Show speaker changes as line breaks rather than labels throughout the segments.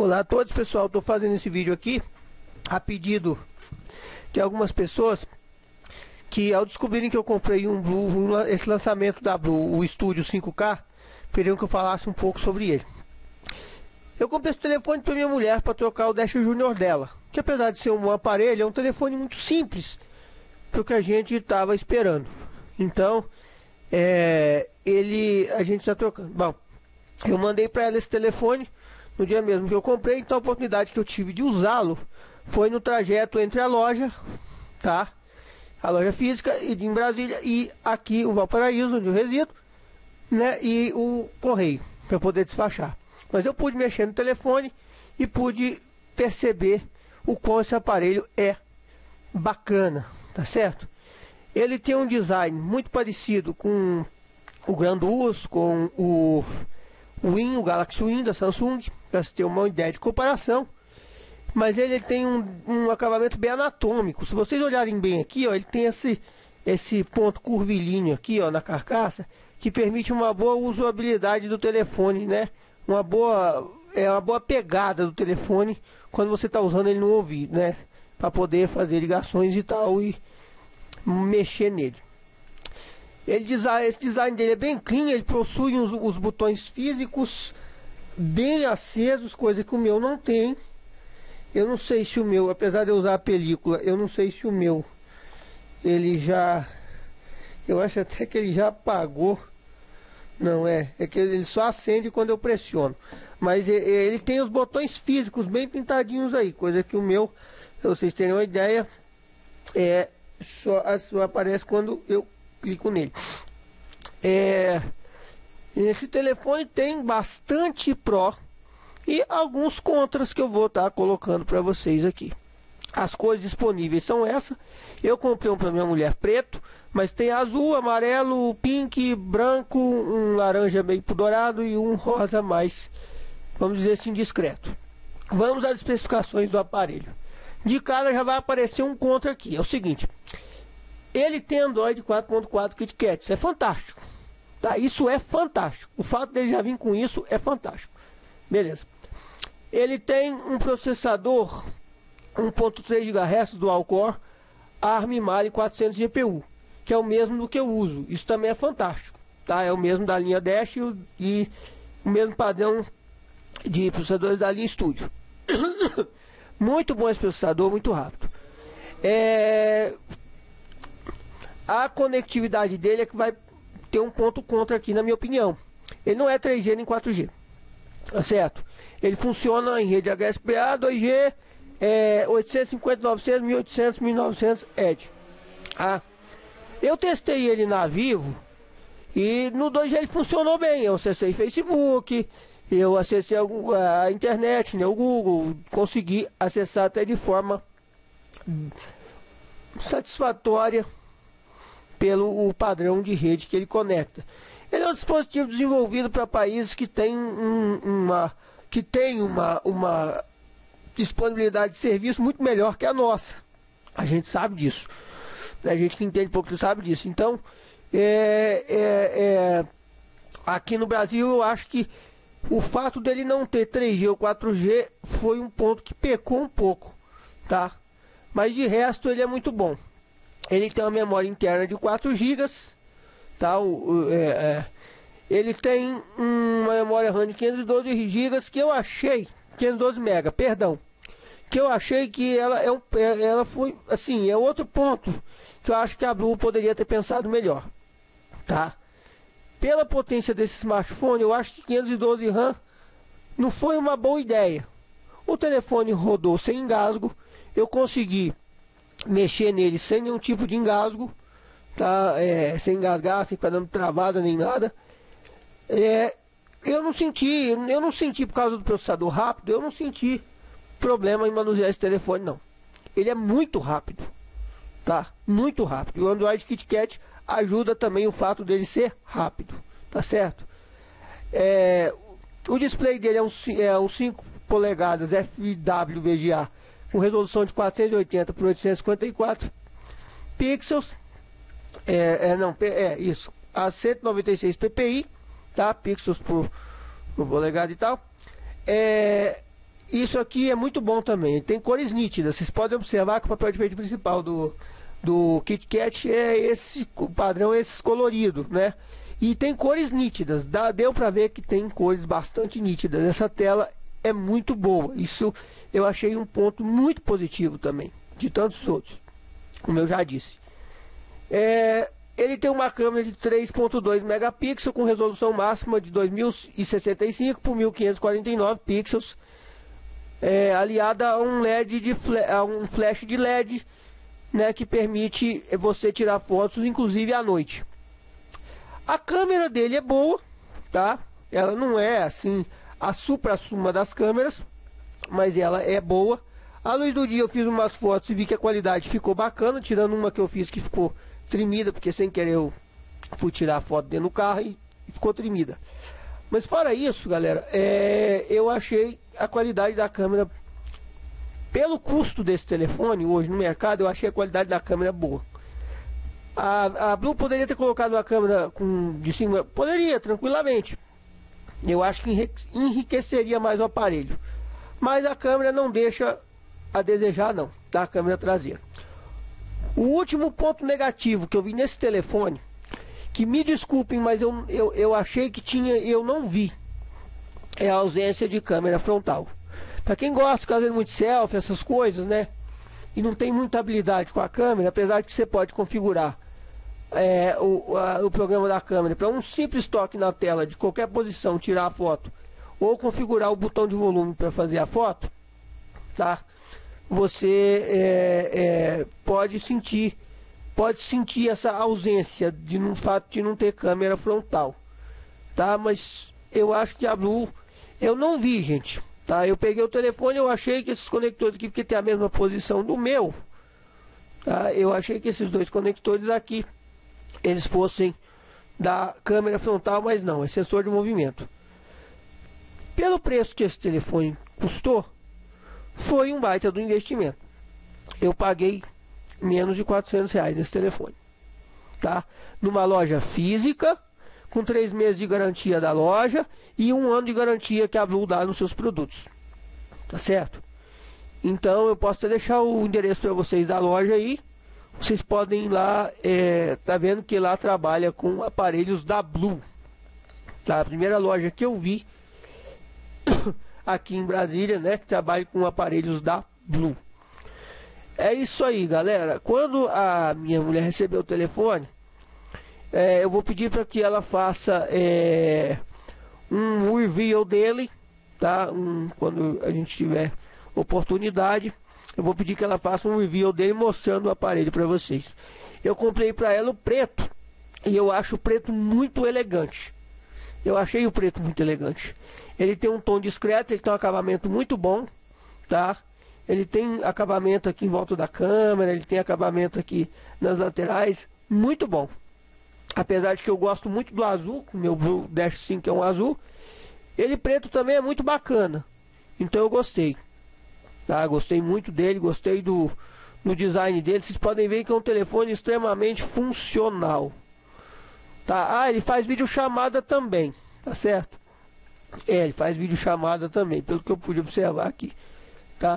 Olá a todos, pessoal. Estou fazendo esse vídeo aqui a pedido de algumas pessoas que, ao descobrirem que eu comprei um Blue, esse lançamento da Blue, o Studio 5K, pediram que eu falasse um pouco sobre ele. Eu comprei esse telefone para minha mulher para trocar o Dash Junior dela, que apesar de ser um bom aparelho, é um telefone muito simples para o que a gente estava esperando. Então, a gente está trocando. Bom, eu mandei para ela esse telefone no dia mesmo que eu comprei, então a oportunidade que eu tive de usá-lo foi no trajeto entre a loja, tá? A loja física em Brasília e aqui o Valparaíso, onde eu resido, né? E o correio, para poder despachar. Mas eu pude mexer no telefone e pude perceber o quão esse aparelho é bacana, tá certo? Ele tem um design muito parecido com o Grandus, com o Galaxy Win da Samsung, para você ter uma ideia de comparação. Mas ele tem um acabamento bem anatômico. Se vocês olharem bem aqui, ó, ele tem esse ponto curvilíneo aqui, ó, na carcaça, que permite uma boa usabilidade do telefone, né? Uma boa pegada do telefone quando você está usando ele no ouvido, né? Para poder fazer ligações e tal e mexer nele. Esse design dele é bem clean, ele possui os botões físicos bem acesos, coisa que o meu não tem. Eu não sei se o meu, apesar de eu usar a película, eu não sei se o meu, eu acho até que ele já apagou. Não é que ele só acende quando eu pressiono. Mas ele tem os botões físicos bem pintadinhos aí, coisa que o meu, pra vocês terem uma ideia, só aparece quando eu clico nele. Esse telefone tem bastante pró e alguns contras que eu vou estar colocando para vocês aqui. As cores disponíveis são essas. Eu comprei um para minha mulher preto, mas tem azul, amarelo, pink, branco, um laranja meio dourado e um rosa mais, vamos dizer assim, discreto. Vamos às especificações do aparelho. De cara já vai aparecer um contra aqui. É o seguinte: ele tem Android 4.4 KitKat. Isso é fantástico, tá? Isso é fantástico. O fato dele já vir com isso é fantástico. Beleza. Ele tem um processador 1.3 GHz Dual Core ARM Mali 400 GPU, que é o mesmo do que eu uso. Isso também é fantástico, tá? É o mesmo da linha Dash e o mesmo padrão de processadores da linha Studio. Muito bom esse processador, muito rápido. A conectividade dele é que vai ter um ponto contra aqui, na minha opinião. Ele não é 3G nem 4G, tá certo? Ele funciona em rede HSPA, 2G, 850, 900, 1800, 1900 Edge. Eu testei ele na Vivo e no 2G ele funcionou bem. Eu acessei Facebook, eu acessei a internet, né, o Google, consegui acessar até de forma satisfatória pelo padrão de rede que ele conecta. Ele é um dispositivo desenvolvido para países que tem uma disponibilidade de serviço muito melhor que a nossa. A gente sabe disso. A gente que entende pouco sabe disso. Então, aqui no Brasil, eu acho que o fato dele não ter 3G ou 4G foi um ponto que pecou um pouco, tá? Mas de resto ele é muito bom. Ele tem uma memória interna de 4 GB, tá? Ele tem uma memória RAM de 512 GB que eu achei, 512 MB, perdão, que eu achei que ela foi, assim, é outro ponto que eu acho que a Blue poderia ter pensado melhor, tá? Pela potência desse smartphone, eu acho que 512 RAM não foi uma boa ideia. O telefone rodou sem engasgo, eu consegui mexer nele sem nenhum tipo de engasgo, tá? Sem engasgar, sem ficar dando travada nem nada. Eu não senti por causa do processador rápido, eu não senti problema em manusear esse telefone, não. Ele é muito rápido, tá? Muito rápido. E o Android KitKat ajuda também o fato dele ser rápido, tá certo? O display dele é um 5 polegadas FWVGA com resolução de 480 por 854 pixels, isso, a 196 ppi, tá? Pixels por polegada e tal. isso aqui é muito bom também. Tem cores nítidas. Vocês podem observar que o papel de enfeite principal do Kit Kat é esse, o padrão é esse colorido, né? E tem cores nítidas. Deu pra ver que tem cores bastante nítidas. Essa tela é muito boa. Isso eu achei um ponto muito positivo também, de tantos outros, como eu já disse. Ele tem uma câmera de 3.2 megapixels com resolução máxima de 2065 por 1549 pixels, aliada a um um flash de LED, né, que permite você tirar fotos inclusive à noite. A câmera dele é boa, tá? Ela não é assim a supra-suma das câmeras, mas ela é boa. À luz do dia eu fiz umas fotos e vi que a qualidade ficou bacana, tirando uma que eu fiz que ficou tremida, porque sem querer eu fui tirar a foto dentro do carro e ficou tremida. Mas fora isso, galera, eu achei a qualidade da câmera, pelo custo desse telefone hoje no mercado, eu achei a qualidade da câmera boa. A Blue poderia ter colocado uma câmera de cima, poderia, tranquilamente. Eu acho que enriqueceria mais o aparelho. Mas a câmera não deixa a desejar não, da câmera traseira. O último ponto negativo que eu vi nesse telefone, que me desculpem, mas eu achei que tinha e eu não vi, é a ausência de câmera frontal. Para quem gosta de fazer muito selfie, essas coisas, né? E não tem muita habilidade com a câmera, apesar de que você pode configurar o programa da câmera para um simples toque na tela de qualquer posição tirar a foto, ou configurar o botão de volume para fazer a foto, tá? Você pode sentir essa ausência no fato de não ter câmera frontal, tá? Mas eu acho que a Blue, eu não vi, gente, tá? Eu peguei o telefone, eu achei que esses conectores aqui, porque tem a mesma posição do meu, tá? Eu achei que esses dois conectores aqui eles fossem da câmera frontal, mas não, é sensor de movimento. Pelo preço que esse telefone custou, foi um baita do investimento. Eu paguei menos de R$400 nesse telefone, tá? Numa loja física, com 3 meses de garantia da loja e 1 ano de garantia que a Blue dá nos seus produtos, tá certo? Então eu posso até deixar o endereço para vocês da loja aí. Vocês podem ir lá, tá vendo que lá trabalha com aparelhos da Blue, tá? A primeira loja que eu vi aqui em Brasília, né, que trabalha com aparelhos da Blue. É isso aí, galera. Quando a minha mulher receber o telefone, eu vou pedir para que ela faça um review dele, tá? Quando a gente tiver oportunidade, eu vou pedir que ela faça um review dele mostrando o aparelho para vocês. Eu comprei para ela o preto e eu acho o preto muito elegante. Eu achei o preto muito elegante. Ele tem um tom discreto, ele tem um acabamento muito bom, tá? Ele tem acabamento aqui em volta da câmera, ele tem acabamento aqui nas laterais, muito bom. Apesar de que eu gosto muito do azul, o meu Blue Dash 5 é um azul, ele preto também é muito bacana. Então eu gostei. Tá, gostei muito dele, gostei do design dele. Vocês podem ver que é um telefone extremamente funcional, tá? Ele faz videochamada também, tá certo? Ele faz videochamada também, pelo que eu pude observar aqui, tá?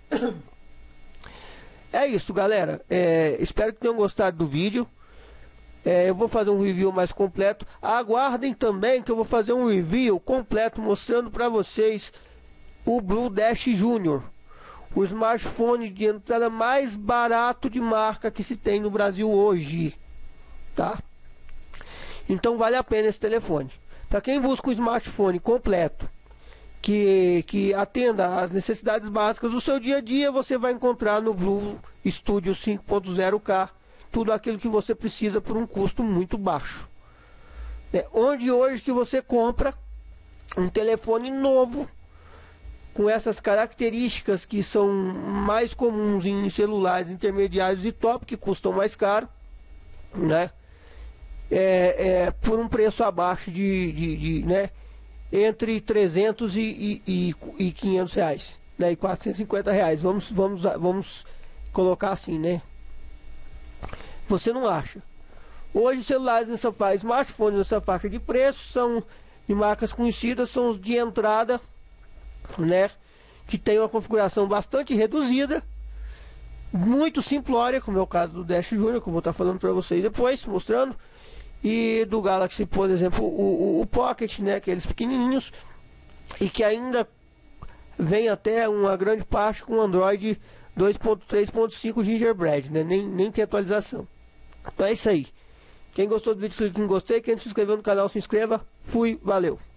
É isso, galera. Espero que tenham gostado do vídeo. Eu vou fazer um review mais completo. Aguardem também que eu vou fazer um review completo mostrando para vocês o Blue Dash Junior, o smartphone de entrada mais barato de marca que se tem no Brasil hoje, tá? Então vale a pena esse telefone. Para quem busca um smartphone completo, que atenda às necessidades básicas do seu dia a dia, você vai encontrar no Blue Studio 5.0K tudo aquilo que você precisa por um custo muito baixo. Onde hoje que você compra um telefone novo, com essas características que são mais comuns em celulares intermediários e top, que custam mais caro, né? Por um preço abaixo né? Entre 300 e 500 reais, né? E 450 reais, vamos colocar assim, né? Você não acha. Hoje celulares smartphones nessa faixa de preço são de marcas conhecidas, são os de entrada, né, que tem uma configuração bastante reduzida, muito simplória, como é o caso do Dash Junior, que eu vou estar falando para vocês depois, mostrando, e do Galaxy, por exemplo, o Pocket, né, aqueles pequenininhos, e que ainda vem até uma grande parte com Android 2.3.5 Gingerbread, né, nem tem atualização. Então é isso aí. Quem gostou do vídeo, clique em gostei. Quem não se inscreveu no canal, se inscreva. Fui, valeu.